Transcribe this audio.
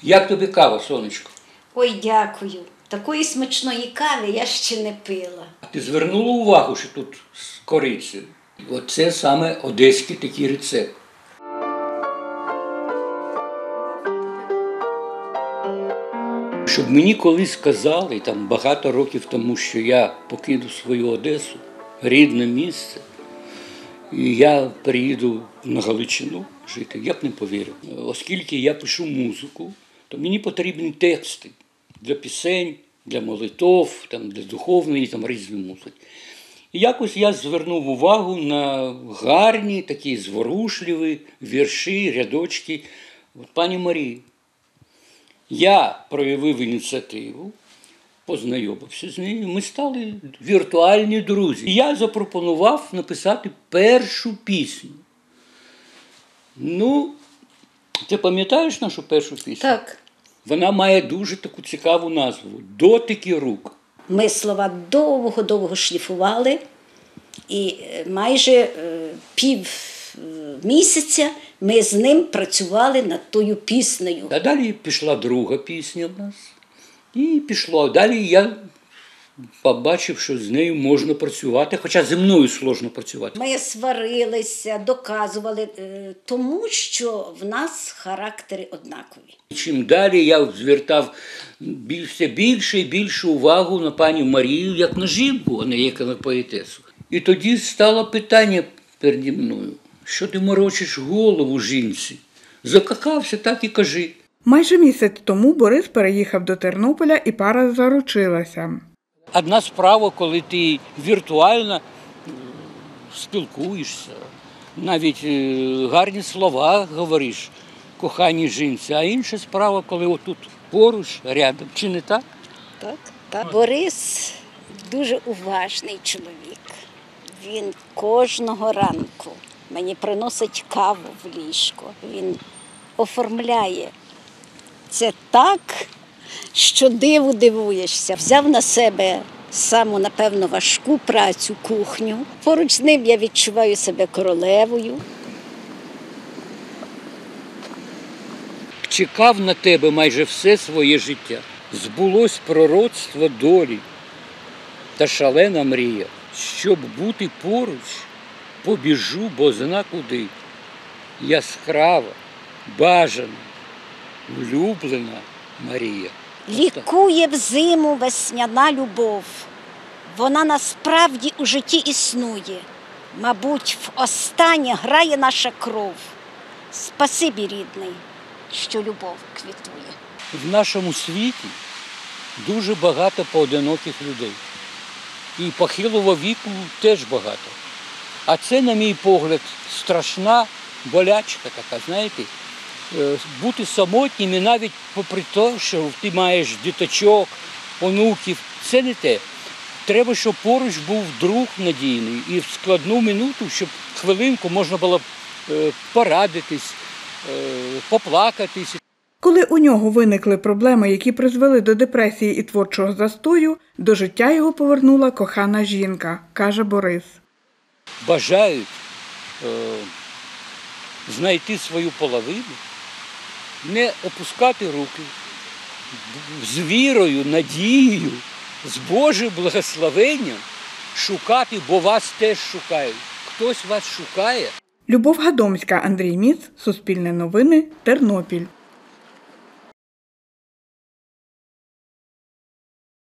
Як тобі кава, сонечко? Ой, дякую. Такої смачної кави я ще не пила. Ти звернула увагу, що тут з корицею? Оце саме одеський такий рецепт. Щоб мені колись сказали, там багато років тому, що я покину свою Одесу, рідне місце, і я приїду на Галичину жити, я б не повірив. Оскільки я пишу музику, то мені потрібні тексти для пісень, для молитов, там, для духовної, там, різної музики. І якось я звернув увагу на гарні, такі зворушливі вірші, рядочки от пані Марії. Я проявив ініціативу, познайомився з нею, ми стали віртуальні друзі. І я запропонував написати першу пісню. Ну, ти пам'ятаєш нашу першу пісню? Так. Вона має дуже таку цікаву назву «Дотики рук». Ми слова довго-довго шліфували, і майже пів місяця ми з ним працювали над тою піснею. А далі пішла друга пісня в нас. І пішло. Далі я побачив, що з нею можна працювати, хоча зі мною сложно працювати. Ми сварилися, доказували, тому що в нас характери однакові. Чим далі я звертав все більше і більше увагу на пані Марію, як на жінку, а не як на поетесу. І тоді стало питання переді мною, що ти морочиш голову жінці? Закохався, так і кажи. Майже місяць тому Борис переїхав до Тернополя і пара заручилася. Одна справа, коли ти віртуально спілкуєшся, навіть гарні слова говориш коханій жінці, а інша справа, коли отут поруч, рядом. Чи не так? Так, так. Борис дуже уважний чоловік. Він кожного ранку мені приносить каву в ліжко. Він оформляє це так, що диву дивуєшся. Взяв на себе саму, напевно, важку працю, кухню. Поруч з ним я відчуваю себе королевою. Чекав на тебе майже все своє життя. Збулось пророцтво долі та шалена мрія. Щоб бути поруч, побіжу, бо зна куди. Яскрава, бажана, улюблена Марія. Лікує взиму весняна любов. Вона насправді у житті існує. Мабуть, востаннє грає наша кров. Спасибі, рідний, що любов квітує. В нашому світі дуже багато поодиноких людей. І похилого віку теж багато. А це, на мій погляд, страшна болячка така, знаєте. Бути самотнім і навіть попри те, що ти маєш діточок, онуків, це не те. Треба, щоб поруч був друг надійний і в складну минуту, щоб хвилинку можна було порадитись, поплакатись. Коли у нього виникли проблеми, які призвели до депресії і творчого застою, до життя його повернула кохана жінка, каже Борис. Бажають знайти свою половину, не опускати руки, з вірою, надією, з Божим благословенням шукати, бо вас теж шукають. Хтось вас шукає. Любов Гадомська, Андрій Міц, Суспільне новини, Тернопіль.